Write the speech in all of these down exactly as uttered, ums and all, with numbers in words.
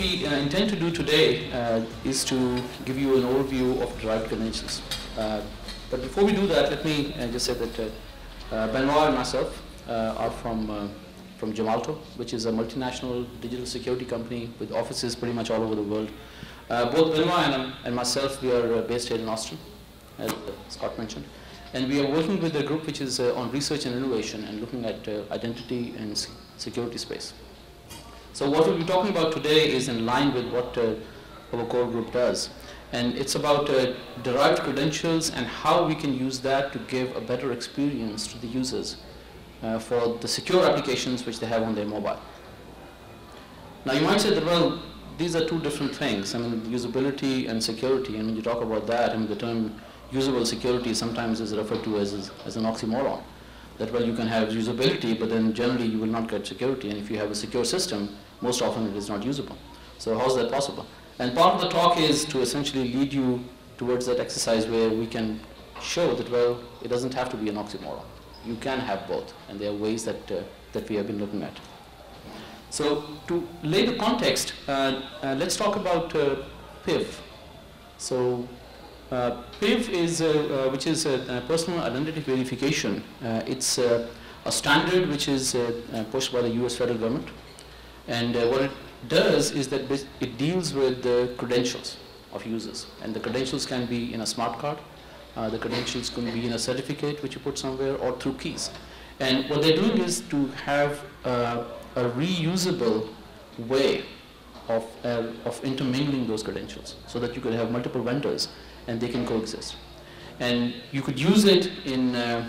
we uh, intend to do today uh, is to give you an overview of derived credentials. Uh, but before we do that, let me uh, just say that uh, uh, Benoit and myself uh, are from, uh, from Gemalto, which is a multinational digital security company with offices pretty much all over the world. Uh, both Benoit and, and myself, we are uh, based here in Austin, as uh, Scott mentioned. And we are working with a group which is uh, on research and innovation and looking at uh, identity and security space. So what we'll be talking about today is in line with what uh, our core group does. And it's about uh, derived credentials and how we can use that to give a better experience to the users uh, for the secure applications which they have on their mobile. Now you might say that, well, these are two different things. I mean, usability and security. And when you talk about that, I mean, the term usable security sometimes is referred to as, as an oxymoron. That, well, you can have usability, but then generally you will not get security. And if you have a secure system, most often it is not usable. So how is that possible? And part of the talk is to essentially lead you towards that exercise where we can show that, well, it doesn't have to be an oxymoron. You can have both, and there are ways that, uh, that we have been looking at. So to lay the context, uh, uh, let's talk about uh, P I V. So uh, P I V is, uh, uh, which is a, a personal identity verification. Uh, it's uh, a standard which is uh, uh, pushed by the U S federal government. And uh, what it does is that it deals with the credentials of users. And the credentials can be in a smart card. Uh, the credentials can be in a certificate which you put somewhere or through keys. And what they're doing is to have uh, a reusable way of, uh, of intermingling those credentials so that you could have multiple vendors and they can coexist. And you could use it in uh,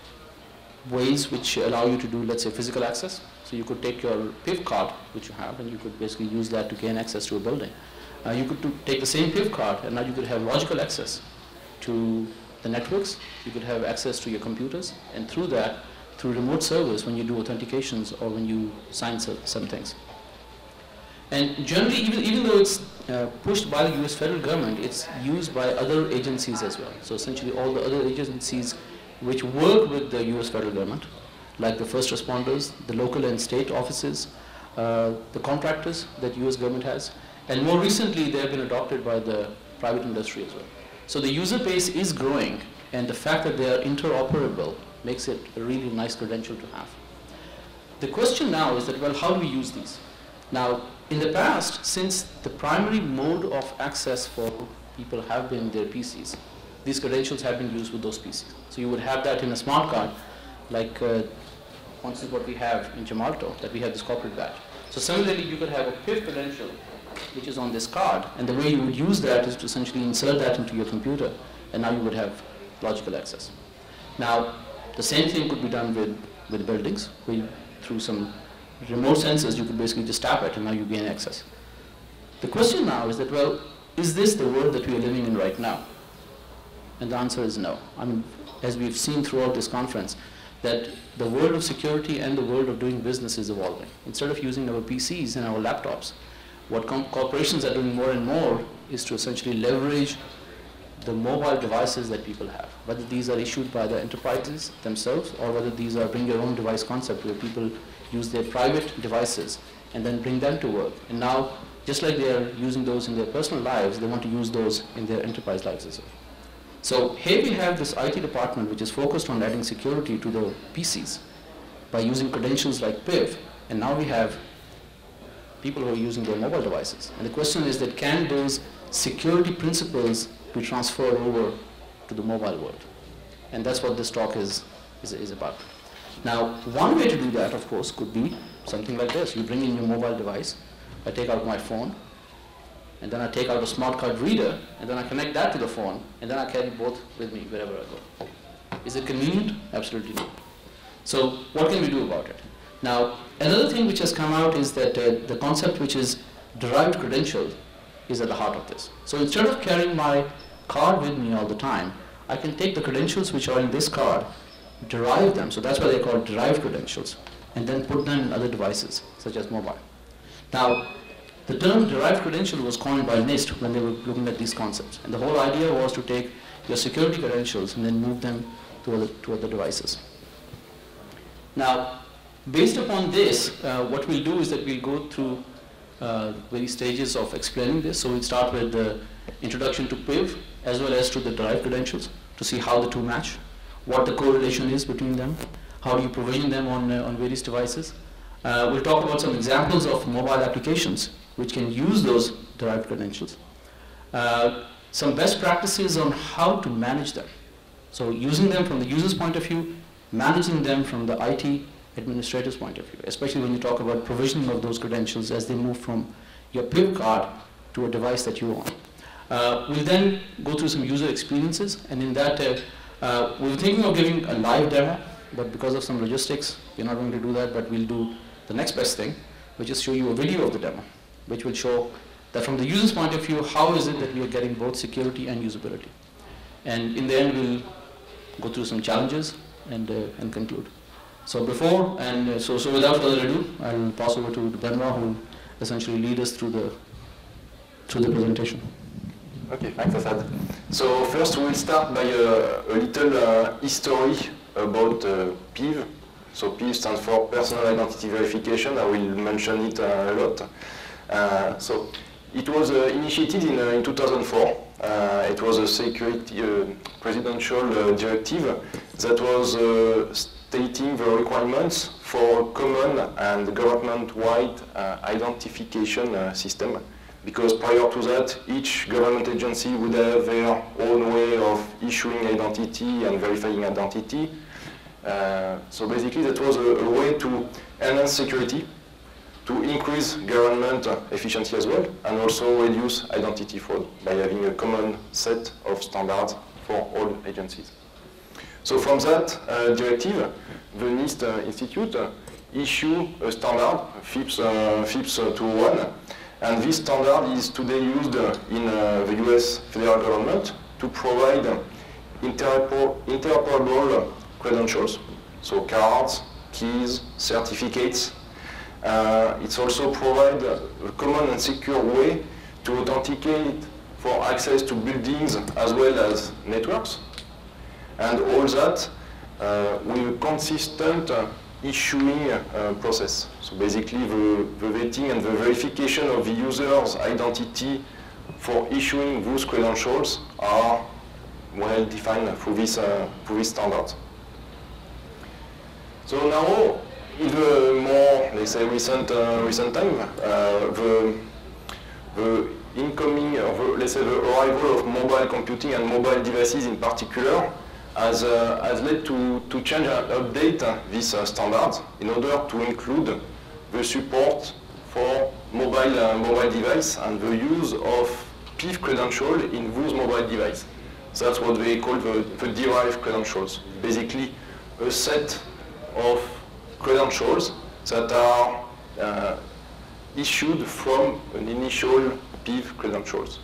ways which allow you to do, let's say, physical access. So you could take your P I V card, which you have, and you could basically use that to gain access to a building. Uh, you could take the same P I V card, and now you could have logical access to the networks. You could have access to your computers, and through that, through remote servers when you do authentications or when you sign some things. And generally, even, even though it's uh, pushed by the U S federal government, it's used by other agencies as well. So essentially all the other agencies which work with the U S federal government, like the first responders, the local and state offices, uh, the contractors that U S government has, and more recently they have been adopted by the private industry as well. So the user base is growing, and the fact that they are interoperable makes it a really nice credential to have. The question now is that, well, how do we use these? Now, in the past, since the primary mode of access for people have been their P Cs, these credentials have been used with those P Cs. So you would have that in a smart card, like uh, for instance what we have in Gemalto, that we have this corporate badge. So similarly, you could have a P I V credential, which is on this card, and the way you would use that is to essentially insert that into your computer, and now you would have logical access. Now, the same thing could be done with, with buildings, where you, through some remote sensors, you could basically just tap it, and now you gain access. The question now is that, well, is this the world that we are living in right now? And the answer is no. I mean, as we've seen throughout this conference, that the world of security and the world of doing business is evolving. Instead of using our P Cs and our laptops, what corporations are doing more and more is to essentially leverage the mobile devices that people have, whether these are issued by the enterprises themselves or whether these are bring your own device concept where people use their private devices and then bring them to work. And now, just like they are using those in their personal lives, they want to use those in their enterprise lives as well. So here we have this I T department which is focused on adding security to the P Cs by using credentials like P I V, and now we have people who are using their mobile devices. And the question is that, can those security principles be transferred over to the mobile world? And that's what this talk is, is, is about. Now, one way to do that, of course, could be something like this. You bring in your mobile device, I take out my phone, and then I take out a smart card reader, and then I connect that to the phone, and then I carry both with me wherever I go. Is it convenient? Absolutely not. So what can we do about it? Now, another thing which has come out is that uh, the concept which is derived credential is at the heart of this. So instead of carrying my card with me all the time, I can take the credentials which are in this card, derive them, so that's why they're called derived credentials, and then put them in other devices, such as mobile. Now, the term derived credential was coined by NIST when they were looking at these concepts. And the whole idea was to take your security credentials and then move them to other, to other devices. Now, based upon this, uh, what we'll do is that we'll go through uh, various stages of explaining this. So we'll start with the introduction to P I V as well as to the derived credentials to see how the two match, what the correlation is between them, how do you provision them on, uh, on various devices. Uh, we'll talk about some examples of mobile applications which can use those derived credentials. Uh, some best practices on how to manage them. So using them from the user's point of view, managing them from the I T administrator's point of view, especially when you talk about provisioning of those credentials as they move from your P I V card to a device that you own. Uh, we'll then go through some user experiences, and in that uh, uh, we were thinking of giving a live demo, but because of some logistics, we're not going to do that, but we'll do the next best thing, which is show you a video of the demo, which will show that from the user's point of view, how is it that we are getting both security and usability. And in the end, we'll go through some challenges and, uh, and conclude. So before, and uh, so, so without further ado, I'll pass over to Benoit, who will essentially lead us through the, through the presentation. Okay, thanks, Assad. So first we'll start by a, a little uh, history about uh, P I V. So P I V stands for Personal Identity Verification. I will mention it uh, a lot. Uh, so it was uh, initiated in, uh, in two thousand four. Uh, it was a security uh, presidential uh, directive that was uh, stating the requirements for a common and government-wide uh, identification uh, system. Because prior to that, each government agency would have their own way of issuing identity and verifying identity. Uh, so basically that was a, a way to enhance security, to increase government efficiency as well, and also reduce identity fraud by having a common set of standards for all agencies. So from that uh, directive, the NIST uh, Institute uh, issued a standard, FIPS, uh, FIPS uh, two oh one, and this standard is today used uh, in uh, the U S federal government to provide uh, interoper interoperable credentials, so cards, keys, certificates. Uh, it's also provide a common and secure way to authenticate for access to buildings as well as networks, and all that uh, with a consistent uh, issuing uh, process. So basically the, the vetting and the verification of the user's identity for issuing those credentials are well defined through this, uh, through this standard. So now, in the more, let's say, recent, uh, recent time, uh, the, the incoming, uh, the, let's say, the arrival of mobile computing and mobile devices in particular has, uh, has led to, to change and update uh, this uh, standard in order to include the support for mobile, uh, mobile device and the use of P I V credential in those mobile devices. So that's what they call the, the derived credentials. Basically, a set of credentials that are uh, issued from an initial P I V credentials.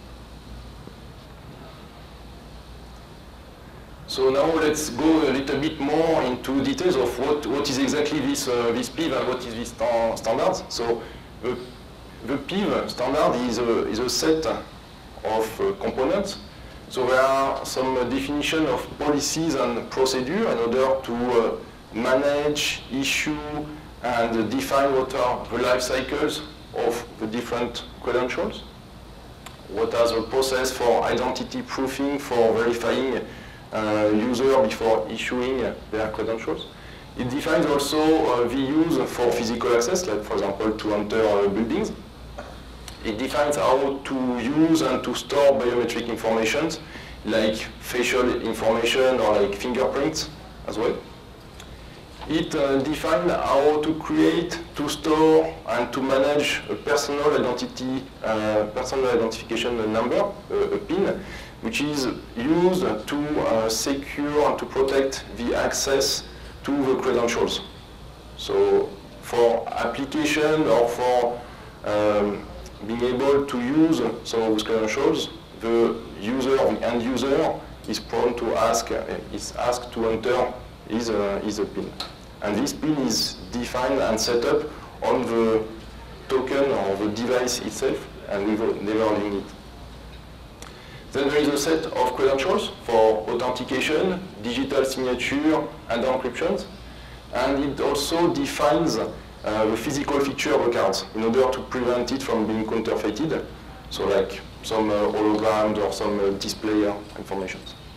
So now let's go a little bit more into details of what, what is exactly this, uh, this P I V and what is this sta standard. So uh, the P I V standard is a, is a set of uh, components. So there are some uh, definition of policies and procedure in order to uh, manage, issue, and define what are the life cycles of the different credentials. What are the process for identity proofing, for verifying uh, user before issuing uh, their credentials. It defines also uh, the use for physical access, like for example to enter uh, buildings. It defines how to use and to store biometric information, like facial information or like fingerprints as well. It uh, defines how to create, to store, and to manage a personal identity, uh, personal identification number, uh, a PIN, which is used to uh, secure and to protect the access to the credentials. So for application or for um, being able to use some of those credentials, the user, the end user, is prone to ask, uh, is asked to enter his, uh, his PIN. And this PIN is defined and set up on the token or the device itself, and we will never leaving it. Then there is a set of credentials for authentication, digital signature, and encryption. And it also defines uh, the physical feature of the cards in order to prevent it from being counterfeited. So like some uh, holograms or some uh, display uh, information.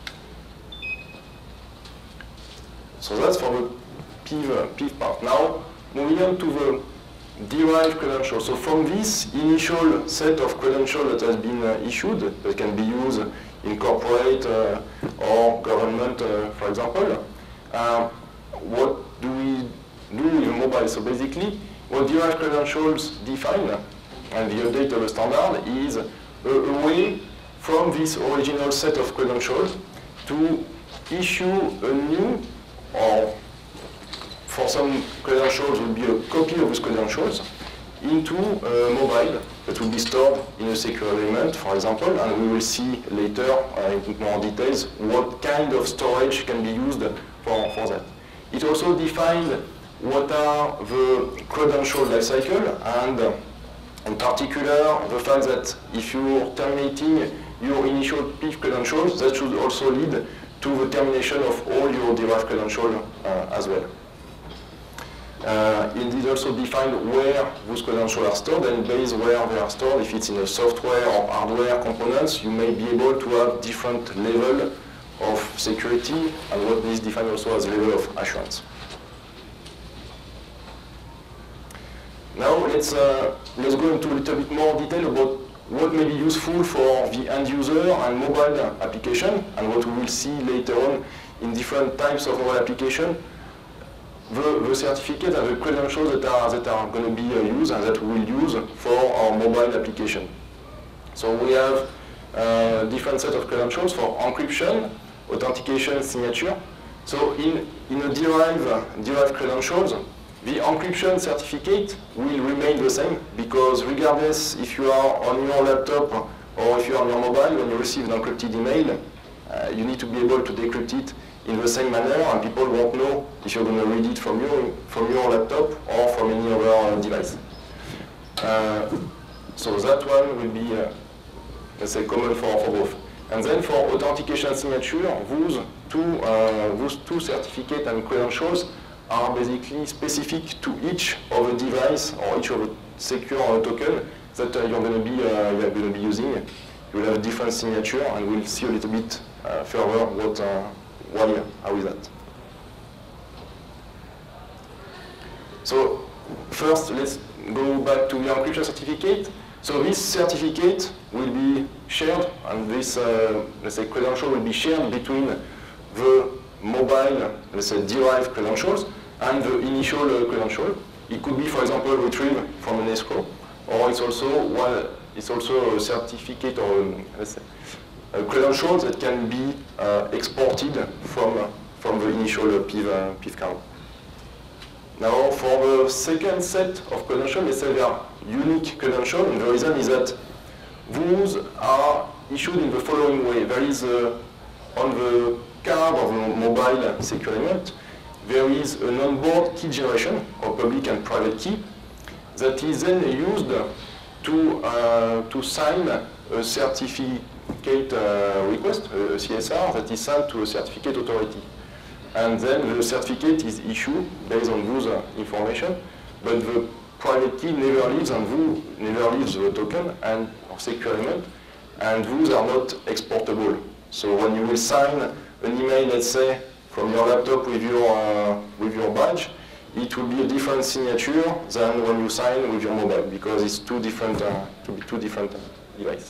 So that's for the P I V, uh, P I V part. Now, moving on to the derived credentials. So from this initial set of credentials that has been uh, issued, that can be used in corporate uh, or government, uh, for example, uh, what do we do with mobile? So basically, what derived credentials define, and the update of the standard, is a, a way from this original set of credentials to issue a new, or for some credentials will be a copy of those credentials, into a mobile that will be stored in a secure element, for example, and we will see later uh, in more details what kind of storage can be used for, for that. It also defined what are the credential lifecycle, and uh, in particular the fact that if you're terminating your initial P I V credentials, that should also lead to the termination of all your derived credentials uh, as well. Uh, it is also defined where those credentials are stored, and based where they are stored, if it's in a software or hardware components, you may be able to have different level of security, and what is defined also as level of assurance. Now let's uh, let's go into a little bit more detail about what may be useful for the end user and mobile application, and what we will see later on in different types of mobile application. The, the certificate and the credentials that are, that are going to be uh, used and that we will use for our mobile application. So we have uh, different set of credentials for encryption, authentication, signature. So in, in a derived, uh, derived credentials, the encryption certificate will remain the same, because regardless if you are on your laptop or if you are on your mobile, when you receive an encrypted email, uh, you need to be able to decrypt it in the same manner, and people won't know if you're going to read it from your, from your laptop or from any other uh, device. Uh, so that one will be, uh, let's say, common for, for both. And then for authentication signature, those two, uh, those two certificates and credentials are basically specific to each of the device or each of the secure uh, token that uh, you're going to be uh, you're going to be using. You will have a different signature, and we'll see a little bit uh, further what. Uh, Why, how is that? So first, let's go back to the encryption certificate. So this certificate will be shared, and this, uh, let's say, credential will be shared between the mobile, let's say, derived credentials and the initial uh, credential. It could be, for example, retrieved from an escrow, or it's also one. It's also a certificate, or um, let's say, a credential that can be uh, exported from, uh, from the initial uh, P I V, uh, P I V card. Now, for the second set of credentials, let's say they are unique credentials, and the reason is that those are issued in the following way. There is, uh, on the card of the mobile secure element, there is an onboard key generation, or public and private key, that is then used to, uh, to sign a certificate Uh, request, a C S R, that is sent to a certificate authority. And then the certificate is issued based on those uh, information, but the private key never leaves, and those never leaves the token and or secure element, and those are not exportable. So when you will sign an email, let's say, from your laptop with your, uh, with your badge, it will be a different signature than when you sign with your mobile, because it's two different, uh, to be two different uh, devices.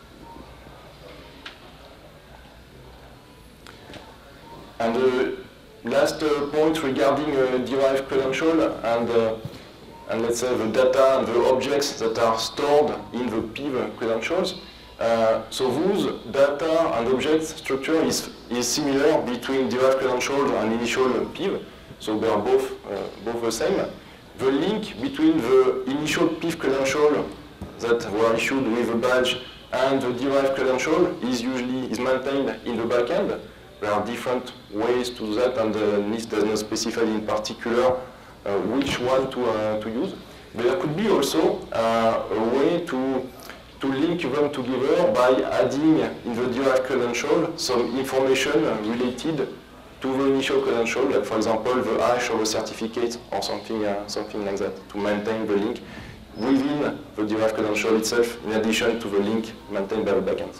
And the last uh, point regarding uh, derived credential and, uh, and let's say the data and the objects that are stored in the P I V credentials. Uh, so those data and objects structure is, is similar between derived credential and initial P I V. So they are both, uh, both the same. The link between the initial P I V credential that were issued with the badge and the derived credential is usually is maintained in the backend. There are different ways to do that, and uh, NIST does not specify in particular uh, which one to, uh, to use. But there could be also uh, a way to, to link them together by adding in the derived credential some information related to the initial credential, like for example the hash of a certificate or something, uh, something like that, to maintain the link within the derived credential itself, in addition to the link maintained by the backend.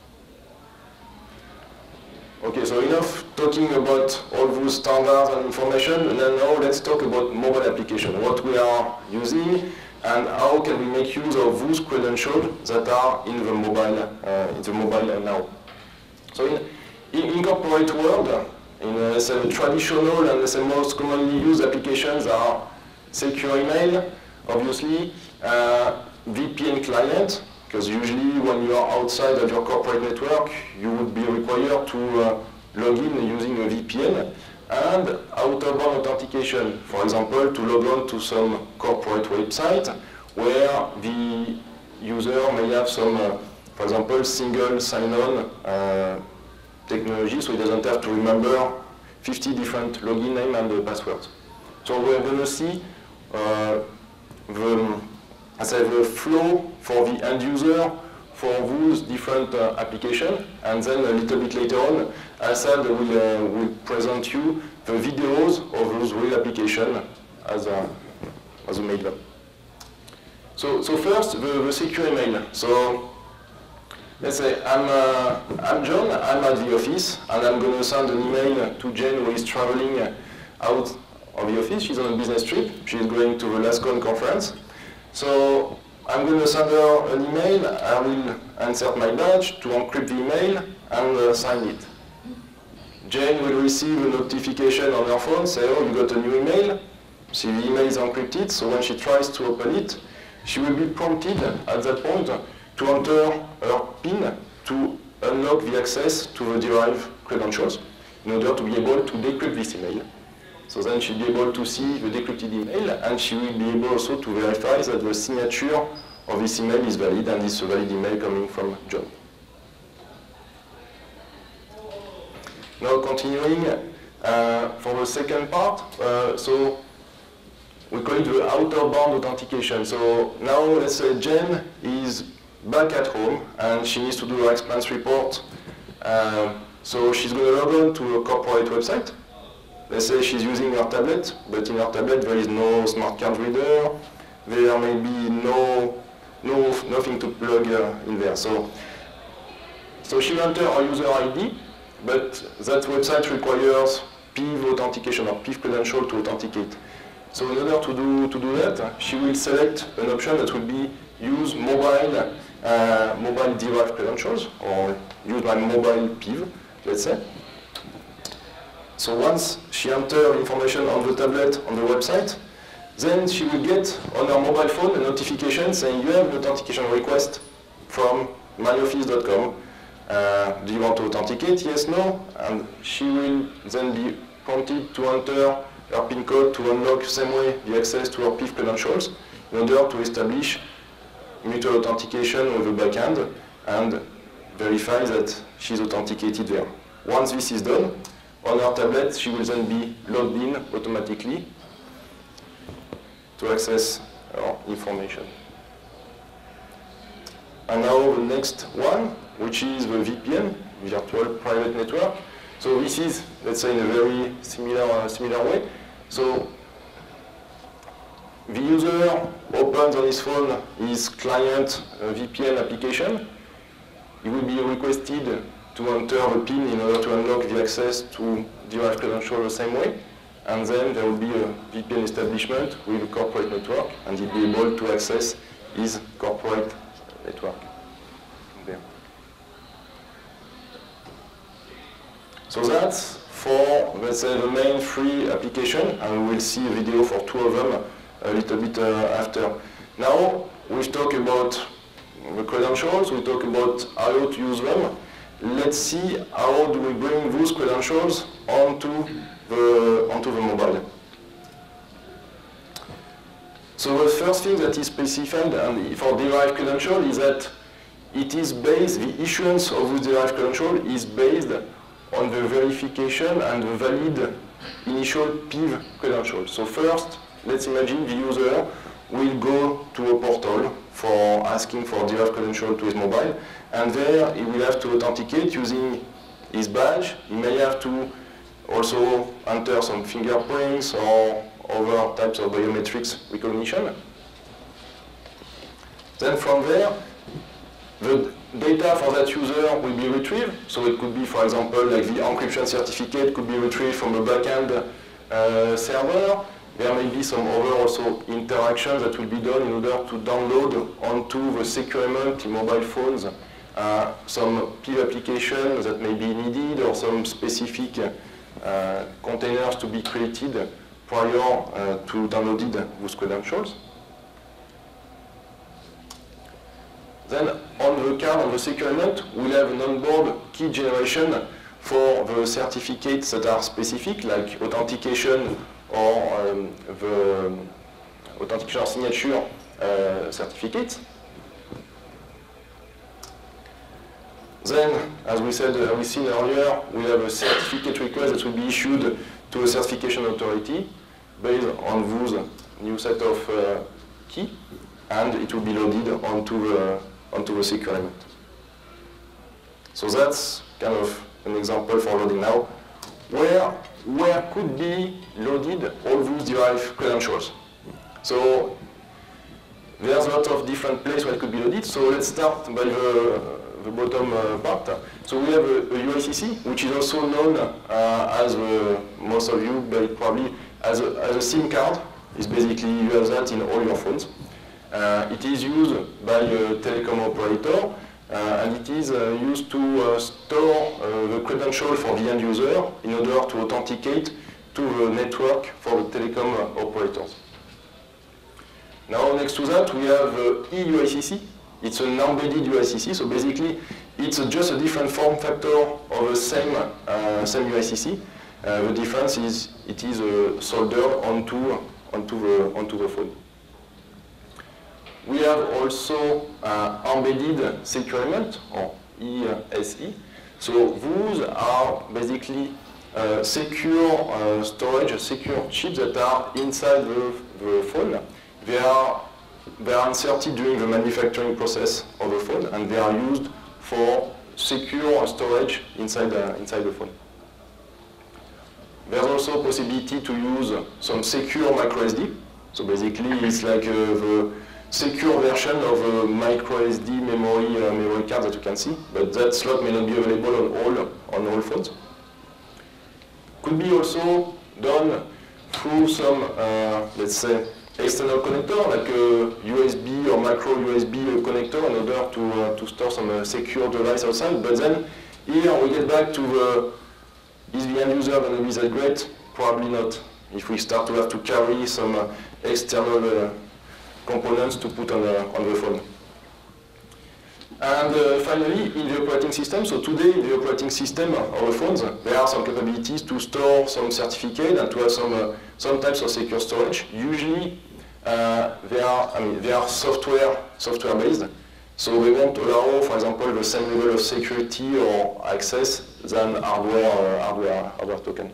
Okay, so enough talking about all those standards and information, and then now let's talk about mobile application, what we are using, and how can we make use of those credentials that are in the mobile, uh, in the mobile now. So in, in, in corporate world, in uh, let's say traditional and let's say most commonly used applications are secure email, obviously, uh, V P N client, because usually when you are outside of your corporate network, you would be required to uh, log in using a V P N, and out-of-band authentication, for example, to log on to some corporate website where the user may have some, uh, for example, single sign-on uh, technology, so he doesn't have to remember fifty different login names and uh, passwords. So we're going to see uh, the, I say the flow for the end user for those different uh, applications, and then a little bit later on, Assad will, uh, will present you the videos of those real applications as, uh, as we made them. So, so first, the, the secure email. So let's say I'm, uh, I'm John, I'm at the office, and I'm going to send an email to Jane who is traveling out of the office. She's on a business trip. She's going to the LASCON conference. So I'm going to send her an email. I will insert my badge to encrypt the email and uh, sign it. Jane will receive a notification on her phone, say, oh, you got a new email. See, the email is encrypted, so when she tries to open it, she will be prompted at that point to enter her PIN to unlock the access to the derived credentials in order to be able to decrypt this email. So then she'll be able to see the decrypted email, and she will be able also to verify that the signature of this email is valid, and it's a valid email coming from John. Now continuing uh, for the second part, uh, so we call it the outer-bound authentication. So now let's say Jen is back at home and she needs to do her expense report. Uh, so she's going to log on to a corporate website. Let's say she's using her tablet, but in her tablet there is no smart card reader, there may be no, no nothing to plug uh, in there. So, so she enters her user I D, but that website requires P I V authentication or P I V credential to authenticate. So in order to do, to do that, she will select an option that will be use mobile, uh, mobile derived credentials, or use my mobile P I V, let's say. So once she enters information on the tablet on the website, then she will get on her mobile phone a notification saying you have an authentication request from my office dot com. Uh, do you want to authenticate? Yes, no. And she will then be prompted to enter her PIN code to unlock the same way the access to her P I V credentials in order to establish mutual authentication with the backend and verify that she's authenticated there. Once this is done, on her tablet, she will then be logged in automatically to access her information. And now the next one, which is the V P N, Virtual Private Network. So this is, let's say, in a very similar, uh, similar way. So the user opens on his phone his client uh, V P N application. He will be requested to enter the PIN in order to unlock the access to derived credential the same way. And then there will be a V P N establishment with a corporate network, and he'll be able to access his corporate network there. So that's for, let's say, the main three applications, and we will see a video for two of them a little bit uh, after. Now, we've talked about the credentials, we talk about how to use them. Let's see how do we bring those credentials onto the, onto the mobile. So the first thing that is specified and for derived credential is that it is based, the issuance of the derived credential is based on the verification and the valid initial P I V credential. So first, let's imagine the user will go to a portal for asking for derived credential to his mobile, and there he will have to authenticate using his badge. He may have to also enter some fingerprints or other types of biometrics recognition. Then from there, the data for that user will be retrieved. So it could be, for example, like the encryption certificate could be retrieved from a backend uh, server. There may be some other also interactions that will be done in order to download onto the secure element in mobile phones uh, some P I V applications that may be needed or some specific uh, containers to be created prior uh, to downloading those credentials. Then on the card, on the secure element, we'll have an onboard key generation for the certificates that are specific, like authentication or um, the authentication or signature uh, certificates. Then, as we said, uh, we seen earlier, we have a certificate request that will be issued to a certification authority based on those new set of uh, key, and it will be loaded onto the onto the secure element. So that's kind of an example for loading now. Where where could be loaded all those derived credentials? So there's a lot of different places where it could be loaded. So let's start by the, the bottom uh, part. So we have a, a U I C C, which is also known uh, as uh, most of you probably as a, as a SIM card. It's basically you have that in all your phones. Uh, it is used by a telecom operator, uh, and it is uh, used to uh, store uh, the credential for the end user in order to authenticate to the network for the telecom uh, operators. Now, next to that, we have uh, e U I C C. It's an embedded U I C C, so basically, it's uh, just a different form factor of the same uh, same U I C C. Uh, the difference is it is uh, soldered onto onto the onto the phone. We have also uh, embedded secure element, or E S E. So those are basically uh, secure uh, storage, secure chips that are inside the, the phone. They are, they are inserted during the manufacturing process of the phone, and they are used for secure storage inside, uh, inside the phone. There's also a possibility to use some secure micro S D. So basically, it's like uh, the secure version of a micro S D memory uh, memory card that you can see, but that slot may not be available on all on all phones. Could be also done through some, uh, let's say, external connector, like a U S B or micro U S B connector, in order to uh, to store some uh, secure device outside. But then here we get back to the is the end user going to be that great? Probably not. If we start to have to carry some uh, external uh, components to put on, uh, on the phone. And uh, finally, in the operating system, so today in the operating system of the phones, there are some capabilities to store some certificate and to have some, uh, some types of secure storage. Usually, uh, they are, I mean, they are software, software based. So they won't allow, for example, the same level of security or access than hardware, uh, hardware, hardware token.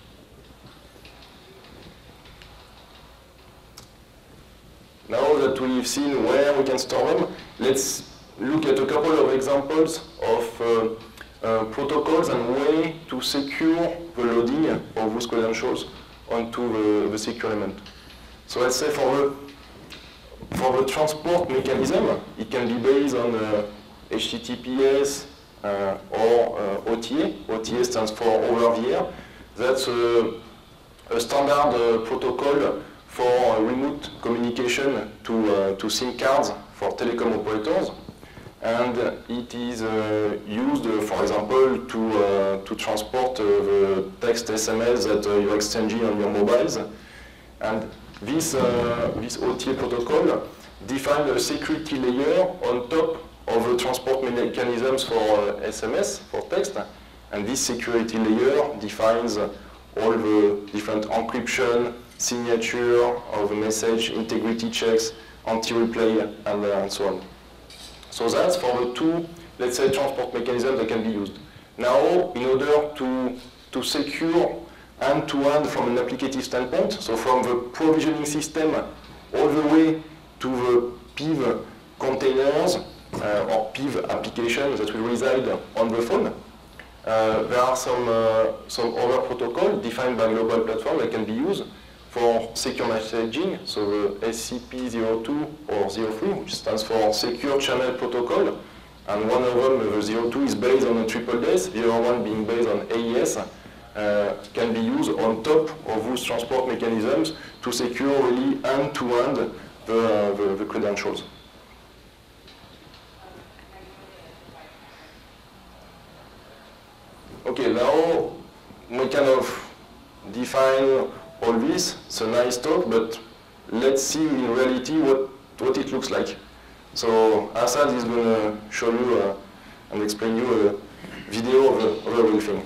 Now that we've seen where we can store them, let's look at a couple of examples of uh, uh, protocols and way to secure the loading of those credentials onto the, the secure element. So let's say for the, for the transport mechanism, it can be based on uh, H T T P S uh, or uh, O T A. O T A stands for over the air. That's a, a standard uh, protocol for uh, remote communication to, uh, to SIM cards for telecom operators. And uh, it is uh, used, uh, for example, to, uh, to transport uh, the text S M S that uh, you're exchanging on your mobiles. And this, uh, this O T A protocol defines a security layer on top of the transport mechanisms for uh, S M S, for text. And this security layer defines uh, all the different encryption, signature of the message, integrity checks, anti-replay, and, uh, and so on. So that's for the two, let's say, transport mechanisms that can be used. Now, in order to, to secure end-to-end from an applicative standpoint, so from the provisioning system all the way to the P I V containers uh, or P I V applications that will reside on the phone, Uh, there are some, uh, some other protocols defined by global platform that can be used for secure messaging, so the S C P zero two or zero three, which stands for Secure Channel Protocol, and one of them, the zero two, is based on a triple D E S, the other one being based on A E S, uh, can be used on top of those transport mechanisms to secure really end-to-end the, uh, the, the credentials. Okay, now we kind of define all this. It's a nice talk, but let's see in reality what, what it looks like. So Assad is going to show you uh, and explain you a video of the, of the real thing.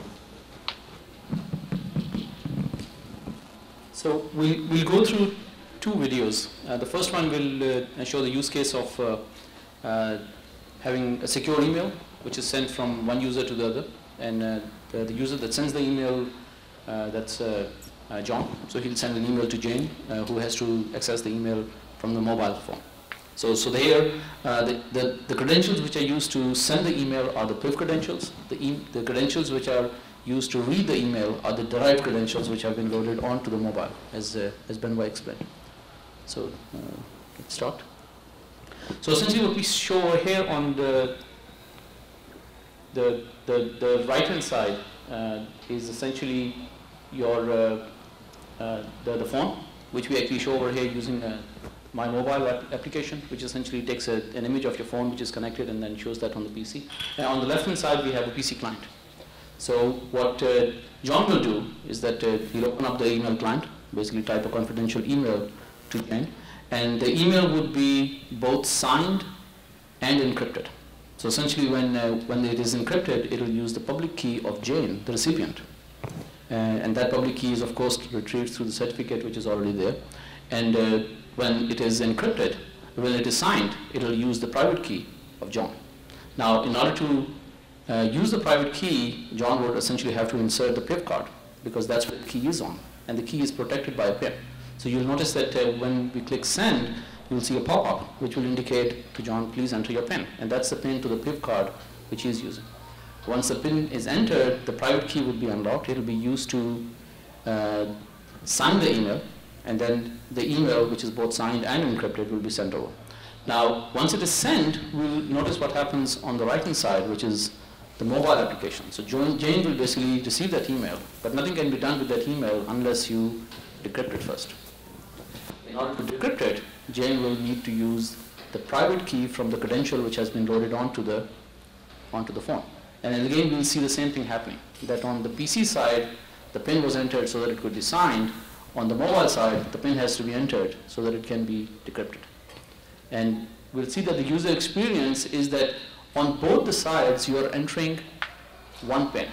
So we'll, we'll go through two videos. Uh, the first one will uh, show the use case of uh, uh, having a secure email, which is sent from one user to the other. And uh, the, the user that sends the email, uh, that's uh, uh, John. So he'll send an email to Jane, uh, who has to access the email from the mobile phone. So, so here, uh, the, the, the credentials which are used to send the email are the P I V credentials. The, e the credentials which are used to read the email are the derived credentials which have been loaded onto the mobile, as, uh, as Benoit explained. So uh, let's start. So essentially what we show over here on the The, the, the right-hand side uh, is essentially your uh, uh, the, the phone, which we actually show over here using uh, my mobile app application, which essentially takes a, an image of your phone which is connected and then shows that on the P C. And on the left-hand side, we have a P C client. So what uh, John will do is that uh, he'll open up the email client, basically type a confidential email to Jane, and the email would be both signed and encrypted. So essentially, when, uh, when it is encrypted, it will use the public key of Jane, the recipient. Uh, and that public key is, of course, retrieved through the certificate, which is already there. And uh, when it is encrypted, when it is signed, it will use the private key of John. Now, in order to uh, use the private key, John would essentially have to insert the P I V card, because that's what the key is on. And the key is protected by a pin. So you'll notice that uh, when we click send, you'll see a pop-up which will indicate to John, please enter your PIN. And that's the PIN to the P I V card which he is using. Once the PIN is entered, the private key will be unlocked. It will be used to uh, sign the email, and then the email, which is both signed and encrypted, will be sent over. Now, once it is sent, we'll notice what happens on the right-hand side, which is the mobile application. So Jane will basically receive that email, but nothing can be done with that email unless you decrypt it first. In order to decrypt it, Jane will need to use the private key from the credential which has been loaded onto the, onto the phone. And then again, we'll see the same thing happening, that on the P C side, the PIN was entered so that it could be signed. On the mobile side, the PIN has to be entered so that it can be decrypted. And we'll see that the user experience is that on both the sides, you are entering one PIN.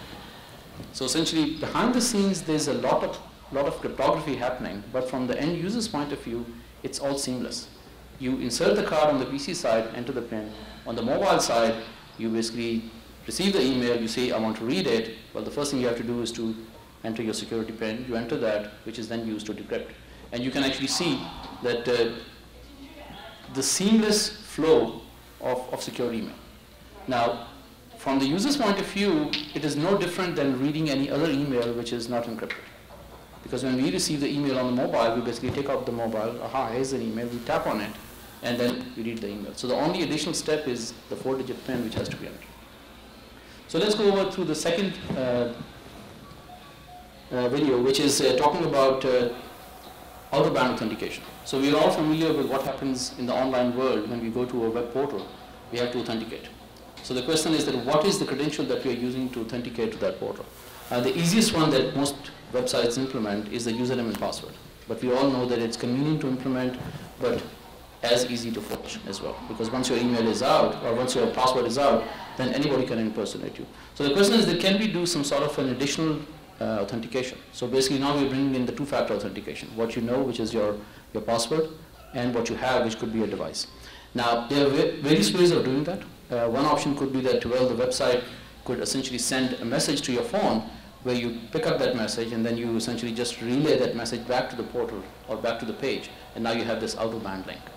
So essentially, behind the scenes, there's a lot of, lot of cryptography happening, but from the end user's point of view, it's all seamless. You insert the card on the P C side, enter the PIN. On the mobile side, you basically receive the email, you say, I want to read it. Well, the first thing you have to do is to enter your security PIN. You enter that, which is then used to decrypt. And you can actually see that uh, the seamless flow of, of secure email. Now, from the user's point of view, it is no different than reading any other email which is not encrypted. Because when we receive the email on the mobile, we basically take out the mobile, aha, here's an email, we tap on it, and then we read the email. So the only additional step is the four-digit PIN which has to be entered. So let's go over through the second uh, uh, video, which is uh, talking about uh, out-of-band authentication. So we are all familiar with what happens in the online world when we go to a web portal. We have to authenticate. So the question is that what is the credential that we are using to authenticate to that portal? Uh, the easiest one that most websites implement is the username and password. But we all know that it's convenient to implement, but as easy to forge as well. Because once your email is out, or once your password is out, then anybody can impersonate you. So the question is that can we do some sort of an additional uh, authentication? So basically now we're bringing in the two-factor authentication. What you know, which is your, your password, and what you have, which could be a device. Now, there are various ways of doing that. Uh, one option could be that, well, the website could essentially send a message to your phone where you pick up that message and then you essentially just relay that message back to the portal or back to the page, and now you have this out-of-band link.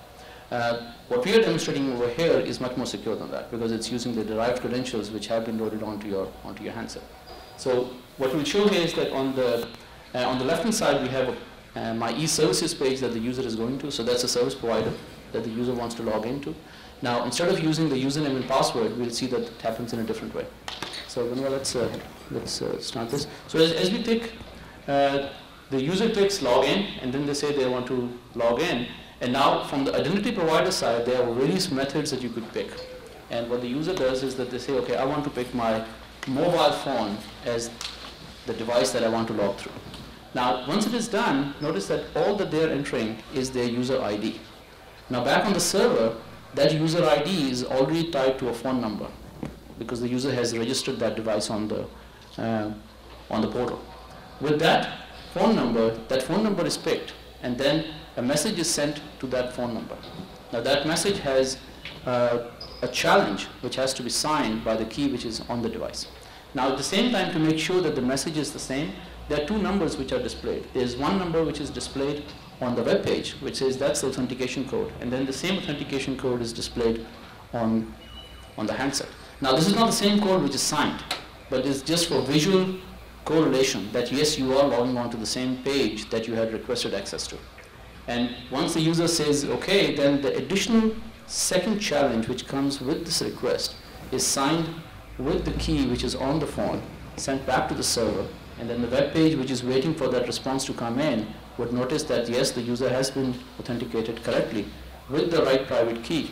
Uh, what we are demonstrating over here is much more secure than that, because it's using the derived credentials which have been loaded onto your onto your handset. So what we'll show here is that on the uh, on the left-hand side we have a, uh, my e-services page that the user is going to. So that's a service provider that the user wants to log into. Now, instead of using the username and password, we'll see that it happens in a different way. So Benoit, let's uh, let's uh, start this. So as, as we click, uh, the user clicks login, and then they say they want to log in. And now, from the identity provider side, there are various methods that you could pick. And what the user does is that they say, okay, I want to pick my mobile phone as the device that I want to log through. Now, once it is done, notice that all that they're entering is their user I D. Now, back on the server, that user I D is already tied to a phone number, because the user has registered that device on the uh, on the portal. With that phone number, that phone number is picked, and then a message is sent to that phone number. Now that message has uh, a challenge which has to be signed by the key which is on the device. Now at the same time, to make sure that the message is the same, there are two numbers which are displayed. There's one number which is displayed on the web page, which says that's the authentication code, and then the same authentication code is displayed on, on the handset. Now this is not the same code which is signed, but it's just for visual correlation that yes, you are logging on to the same page that you had requested access to. And once the user says okay, then the additional second challenge which comes with this request is signed with the key which is on the phone, sent back to the server, and then the web page which is waiting for that response to come in would notice that yes, the user has been authenticated correctly with the right private key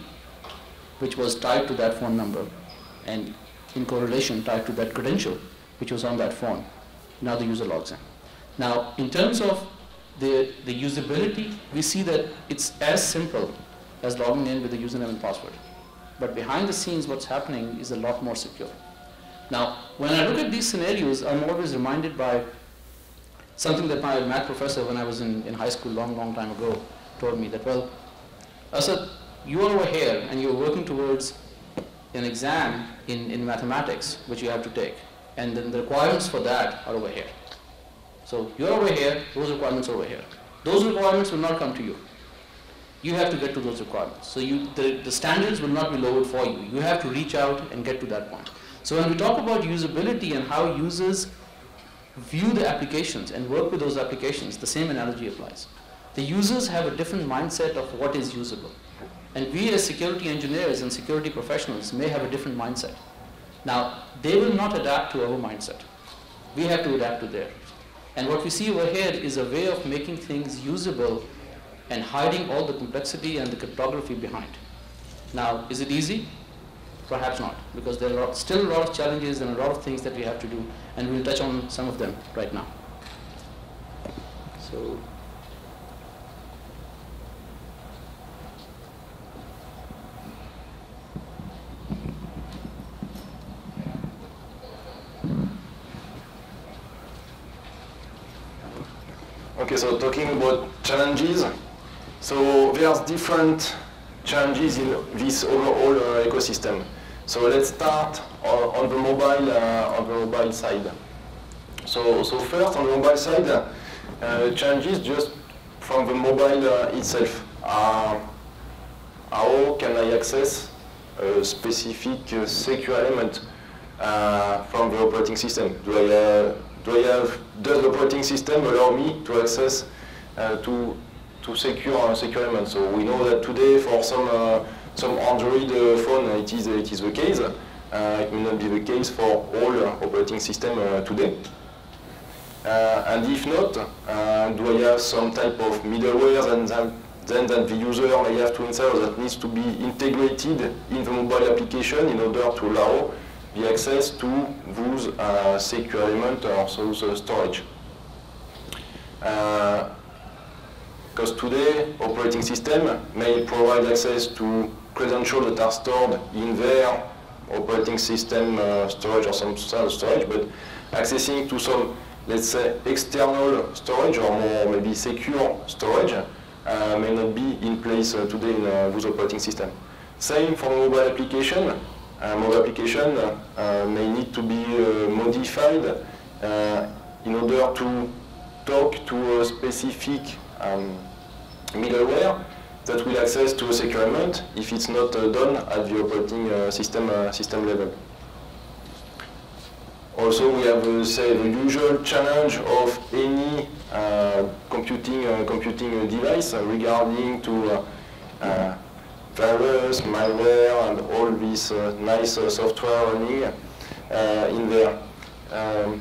which was tied to that phone number and in correlation tied to that credential which was on that phone. Now the user logs in. Now in terms of the, the usability, we see that it's as simple as logging in with the username and password. But behind the scenes, what's happening is a lot more secure. Now, when I look at these scenarios, I'm always reminded by something that my math professor, when I was in, in high school long, long time ago, told me that, well, Asad, you are over here and you're working towards an exam in, in mathematics, which you have to take. And then the requirements for that are over here. So you're over here, those requirements are over here. Those requirements will not come to you. You have to get to those requirements. So you, the, the standards will not be lowered for you. You have to reach out and get to that point. So when we talk about usability and how users view the applications and work with those applications, the same analogy applies. The users have a different mindset of what is usable. And we as security engineers and security professionals may have a different mindset. Now, they will not adapt to our mindset. We have to adapt to theirs. And what we see over here is a way of making things usable and hiding all the complexity and the cryptography behind. Now, is it easy? Perhaps not, because there are still a lot of challenges and a lot of things that we have to do, and we'll touch on some of them right now. So, okay, so talking about challenges, so there's different challenges in this overall uh, ecosystem. So let's start on, on the mobile uh, on the mobile side. So so first on the mobile side, uh, challenges just from the mobile uh, itself. Uh, how can I access a specific uh, secure element uh, from the operating system? Do I uh, do I have does the operating system allow me to access uh, to to secure uh, secure elements? So we know that today for some uh, some Android uh, phone it is it is the case. Uh, it may not be the case for all uh, operating system uh, today. Uh, and if not, uh, do I have some type of middleware and then, then that the user may have to install that needs to be integrated in the mobile application in order to allow the access to those uh, secure elements or also the storage. Uh, Because today, operating system may provide access to credentials that are stored in their operating system uh, storage or some sort of storage, but accessing to some, let's say, external storage or more maybe secure storage uh, may not be in place uh, today in uh, those operating system. Same for mobile application. Uh, mobile application uh, may need to be uh, modified uh, in order to talk to a specific Um, middleware that will access to a secure element if it's not uh, done at the operating uh, system uh, system level. Also, we have uh, say the usual challenge of any uh, computing uh, computing uh, device uh, regarding to uh, uh, virus, malware, and all this uh, nice uh, software running uh, in there. Um,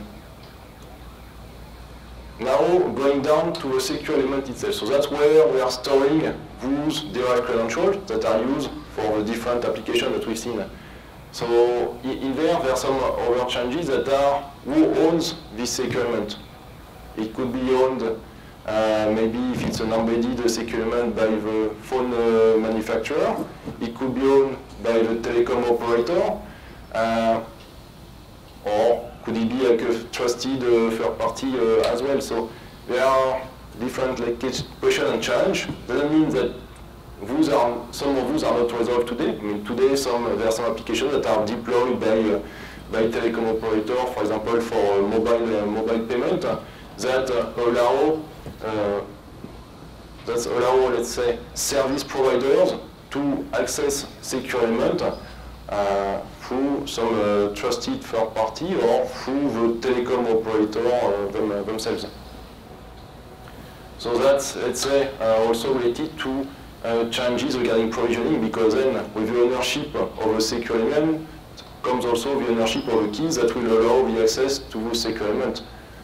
now going down to a secure element itself. So that's where we are storing those derived credentials that are used for the different applications that we've seen. So in there, there are some other changes that are who owns this secure element. It could be owned, uh, maybe if it's an embedded secure element by the phone uh, manufacturer. It could be owned by the telecom operator. Uh, or could it be like a trusted uh, third party uh, as well? So there are different like question and challenge. Doesn't mean that those are, some of those are not resolved today. I mean, today some, there are some applications that are deployed by, uh, by telecom operator, for example, for uh, mobile, uh, mobile payment, uh, that uh, allow, uh, that allow, let's say, service providers to access secure element uh, through some uh, trusted third party or through the telecom operator uh, them, uh, themselves. So that's, let's say, uh, also related to Uh, changes regarding provisioning, because then with the ownership of a secure element comes also the ownership of the keys that will allow the access to the secure element.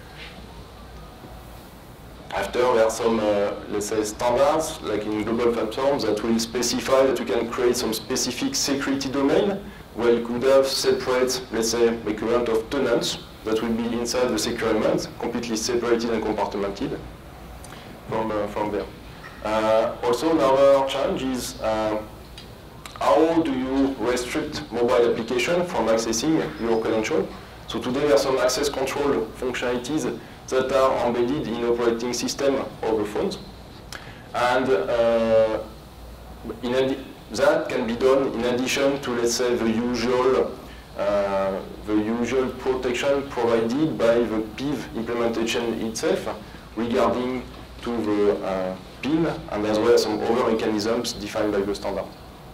After, there are some, uh, let's say, standards, like in global platforms, that will specify that you can create some specific security domain where you could have separate, let's say, equivalent of tenants that will be inside the secure element, completely separated and compartmented from, uh, from there. Uh, also, another challenge is uh, how do you restrict mobile application from accessing your credential? So today there are some access control functionalities that are embedded in operating system of the phones, and uh, in that can be done in addition to, let's say, the usual uh, the usual protection provided by the P I V implementation itself regarding to the uh, PIN, and as well as some other mechanisms defined by the standard.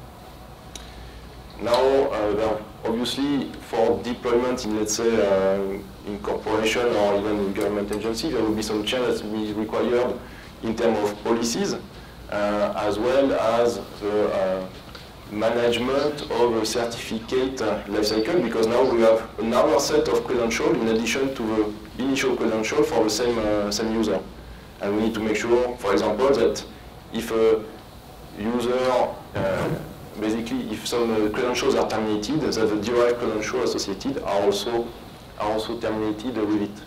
Now, uh, there are obviously for deployment in, let's say, uh, in corporation or even in government agency, there will be some changes that will be required in terms of policies, uh, as well as the uh, management of a certificate uh, lifecycle, because now we have another set of credentials in addition to the initial credential for the same, uh, same user. And we need to make sure, for example, that if a user, uh, basically, if some uh, credentials are terminated, that the derived credentials associated are also, are also terminated with it.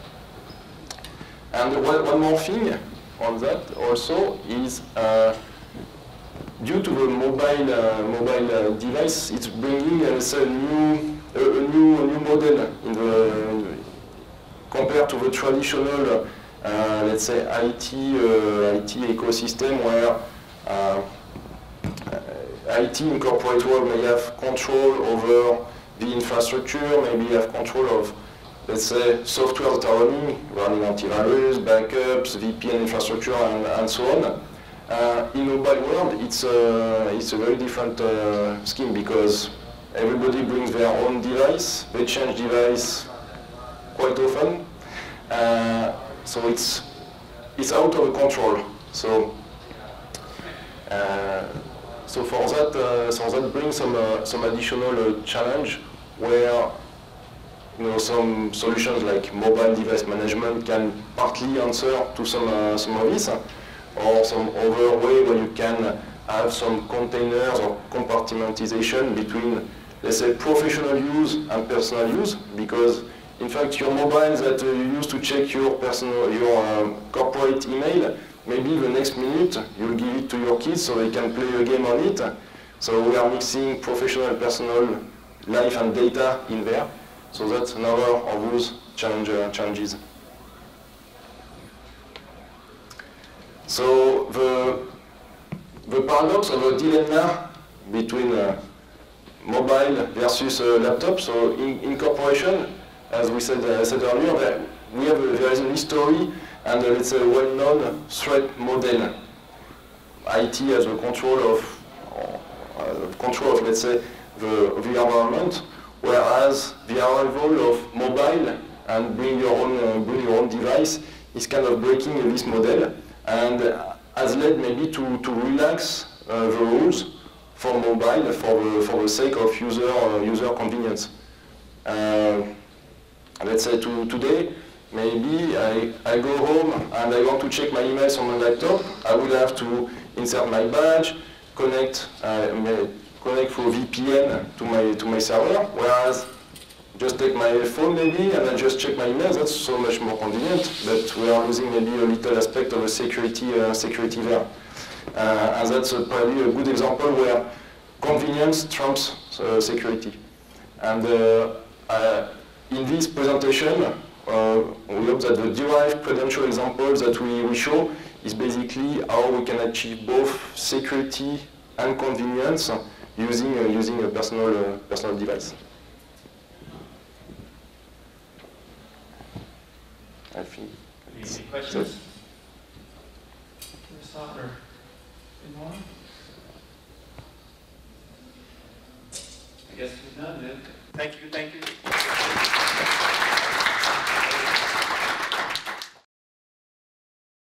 And one, one more thing on that also is, uh, due to the mobile, uh, mobile uh, device, it's bringing uh, a, new, a, a, new, a new model in the, compared to the traditional Uh, let's say I T, uh, I T ecosystem where uh, I T incorporate world may have control over the infrastructure, maybe have control of, let's say, software that are running, running antivirus, backups, V P N infrastructure, and, and so on. Uh, in mobile world, it's a, it's a very different uh, scheme, because everybody brings their own device, they change device quite often. Uh, So it's it's out of control. So uh, so for that, uh, so that brings some uh, some additional uh, challenge where, you know, some solutions like mobile device management can partly answer to some uh, some of this, or some other way where you can have some containers or compartmentalization between, let's say, professional use and personal use, because in fact, your mobile that uh, you use to check your personal, your uh, corporate email, maybe the next minute you'll give it to your kids so they can play a game on it. So we are mixing professional and personal life and data in there. So that's another of those challenge, uh, challenges. So the, the paradox of a dilemma between uh, mobile versus uh, laptop. So in, in corporation, as we said, uh, said earlier, that we have a, there is a history and uh, let's say a well-known threat model. I T as a control of, uh, control of, let's say, the, the environment, whereas the arrival of mobile and bring your own, uh, bring your own device is kind of breaking this model, and has led maybe to, to relax uh, the rules for mobile for the, for the sake of user, uh, user convenience. Uh, let's say to, today, maybe I, I go home and I want to check my emails on my laptop. I will have to insert my badge, connect, uh, connect through V P N to my, to my server, whereas just take my phone maybe and I just check my emails. That's so much more convenient, but we are losing maybe a little aspect of a security, uh, security there. Uh, and that's uh, probably a good example where convenience trumps uh, security. And uh, uh, in this presentation, uh, we hope that the derived credential examples that we, we show is basically how we can achieve both security and convenience using, uh, using a personal, uh, personal device. I think. Any questions? Stop or anyone? I guess we're done then. Thank you, thank you.